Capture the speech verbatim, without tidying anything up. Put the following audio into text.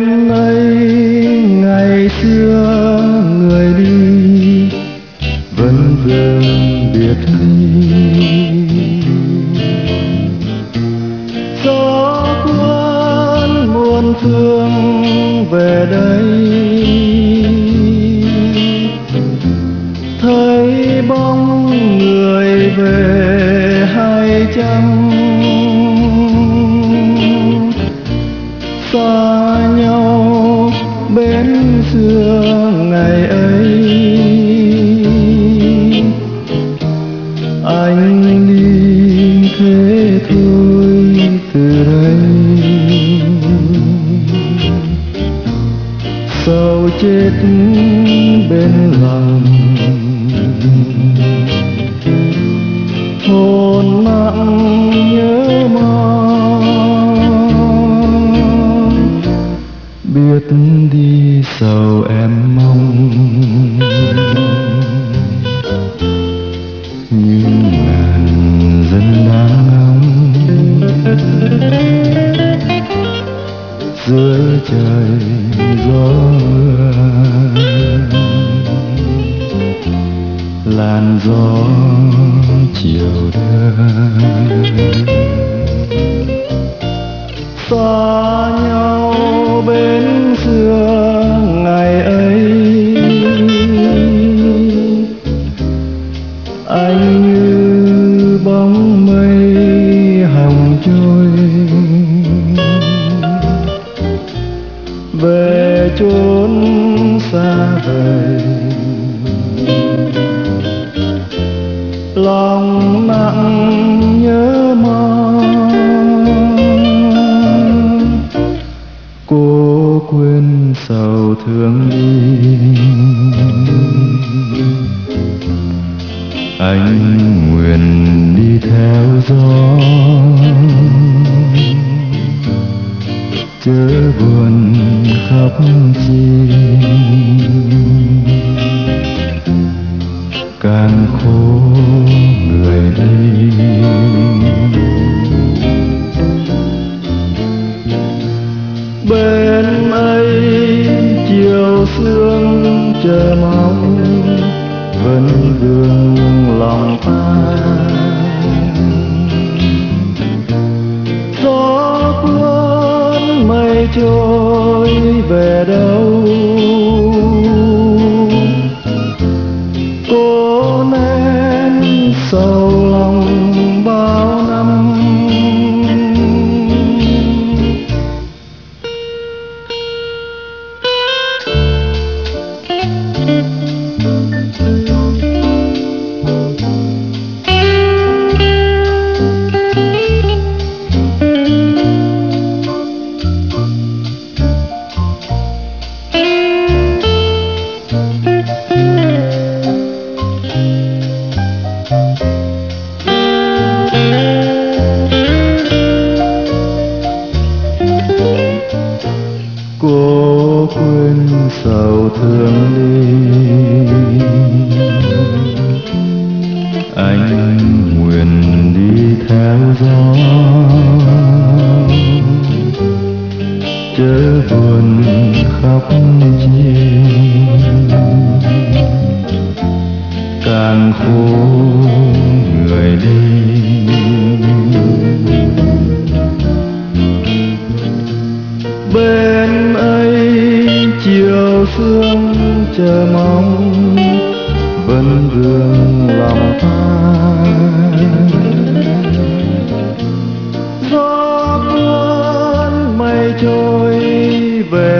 bên ấy ngày xưa người đi vẫn vương biệt ly. Gió cuốn muôn phương về đây, thấy bóng người về hay chăng, xa nhau bên xưa ngày ấy. Anh đi thế thôi từ đây, sầu chết bên lòng, hồn nặng nhớ mong. Biết đi sầu em mong, nhưng ngàn dân đang ngóng dưới trời gió mưa. Làn gió chiều đưa xa nhau bên xưa ngày ấy. Anh như bóng mây hồng trôi về chốn xa vời, lòng nặng nhớ mong. Cô quên sầu thương đi, anh nguyện đi theo gió, chớ buồn khóc chi. Càng khổ người đi, bên ấy chiều sương chờ mong vẫn vương lòng ta. Gió cuốn mây trôi về đâu, cô nén sầu lòng bao năm. Cô quên sầu thương đi, anh nguyện đi theo gió, chớ buồn khóc chi. Càng khổ người đi, bên ấy chiều sương chờ mong vẫn vương lòng ta. Gió cuốn mây trôi về